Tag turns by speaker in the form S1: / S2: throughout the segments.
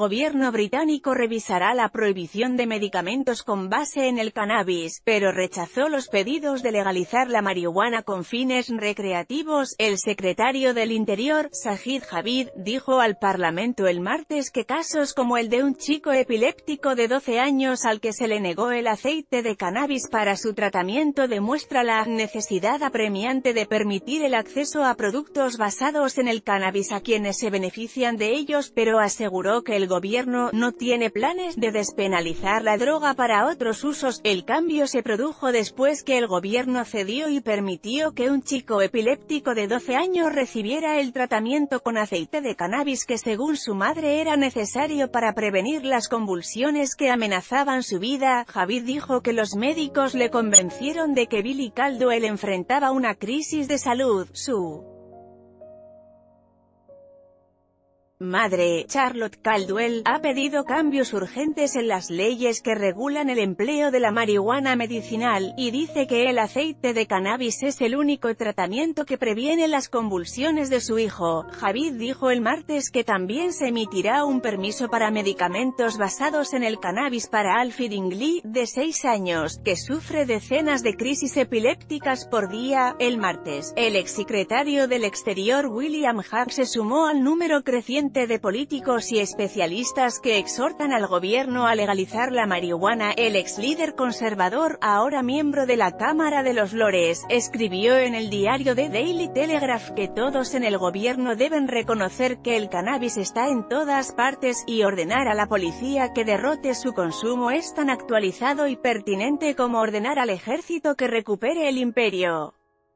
S1: gobierno británico revisará la prohibición de medicamentos con base en el cannabis, pero rechazó los pedidos de legalizar la marihuana con fines recreativos. El secretario del Interior, Sajid Javid, dijo al Parlamento el martes que casos como el de un chico epiléptico de 12 años al que se le negó el aceite de cannabis para su tratamiento demuestra la necesidad apremiante de permitir el acceso a productos basados en el cannabis a quienes se benefician de ellos, pero aseguró que el gobierno no tiene planes de despenalizar la droga para otros usos. El cambio se produjo después que el gobierno cedió y permitió que un chico epiléptico de 12 años recibiera el tratamiento con aceite de cannabis que según su madre era necesario para prevenir las convulsiones que amenazaban su vida. Javid dijo que los médicos le convencieron de que Billy Caldwell enfrentaba una crisis de salud. Su madre, Charlotte Caldwell, ha pedido cambios urgentes en las leyes que regulan el empleo de la marihuana medicinal, y dice que el aceite de cannabis es el único tratamiento que previene las convulsiones de su hijo. Javid dijo el martes que también se emitirá un permiso para medicamentos basados en el cannabis para Alfie Dingley, de 6 años, que sufre decenas de crisis epilépticas por día. El martes, el exsecretario del Exterior William Hague se sumó al número creciente de políticos y especialistas que exhortan al gobierno a legalizar la marihuana. El ex líder conservador, ahora miembro de la Cámara de los Lores, escribió en el diario The Daily Telegraph que todos en el gobierno deben reconocer que el cannabis está en todas partes, y ordenar a la policía que derrote su consumo es tan actualizado y pertinente como ordenar al ejército que recupere el imperio.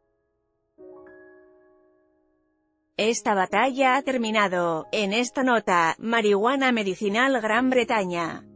S1: Esta batalla ha terminado. En esta nota, marihuana medicinal Gran Bretaña.